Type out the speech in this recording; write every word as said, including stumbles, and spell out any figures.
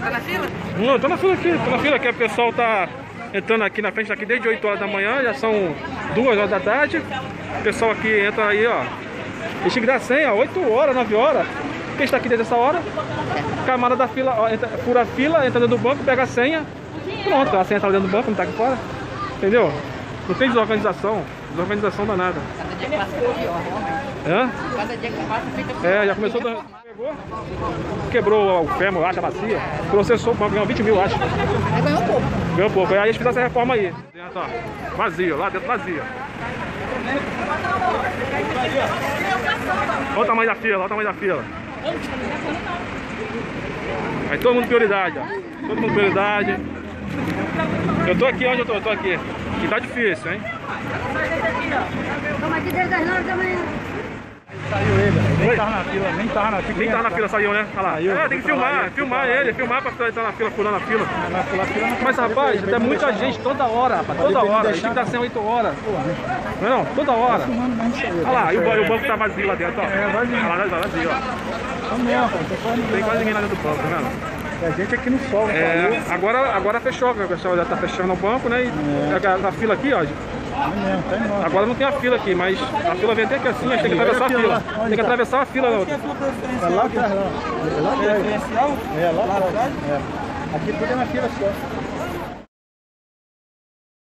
Tá na fila? Não, tô na fila aqui, tô na fila aqui. O pessoal tá entrando aqui na frente aqui desde oito horas da manhã, já são duas horas da tarde. O pessoal aqui entra aí, ó. Eles têm que dar senha, oito horas, nove horas. Quem está aqui desde essa hora? Camada da fila, ó, entra, fura a fila, entra dentro do banco, pega a senha. Pronto, a senha tá dentro do banco, não tá aqui fora. Entendeu? Não tem desorganização, desorganização danada. Cada dia que passa fica pior, realmente. Hã? Cada dia que passa fica pior. É, já começou do... Pegou, quebrou o fêmur, acha, a bacia. Processou, ganhou vinte mil, acho. Aí ganhou pouco. Ganhou pouco. Aí eles fizeram essa reforma aí. Dentro, ó, vazio, lá dentro vazio. Olha o tamanho da fila, olha o tamanho da fila. Aí todo mundo prioridade, ó. Todo mundo prioridade. Eu tô aqui onde eu tô, eu tô aqui. E tá difícil, hein? Toma aqui desde as nove da manhã. Saiu ele, nem tava na fila, nem tava na fila. Nem tava na fila, saiu, né? Olha lá. Saiu, É, tem que filmar, filmar ele, filmar pra estar na fila, furando a fila. Na fila, a fila não. Mas rapaz, tem muita gente toda hora, rapaz, toda hora. Tem que dar cem, oito horas. Não é não? Toda hora. Olha lá, e o, ba- o banco tá vazio lá dentro, ó. É, vazio. Olha lá, tá vazio, ó. Não mesmo, pô, tô falando. Não tem quase ninguém lá dentro do banco, tá vendo? A gente aqui no sol, É, agora, agora fechou, o pessoal já tá fechando o banco, né? E a, a fila aqui, ó. Não mesmo, tá enorme. Agora não tem a fila aqui, mas a fila vem até aqui assim, a gente tem que atravessar a fila. Tem que atravessar a fila na outra. É lá atrás, lá. É lá atrás. É lá atrás. É. Aqui tudo é na fila só.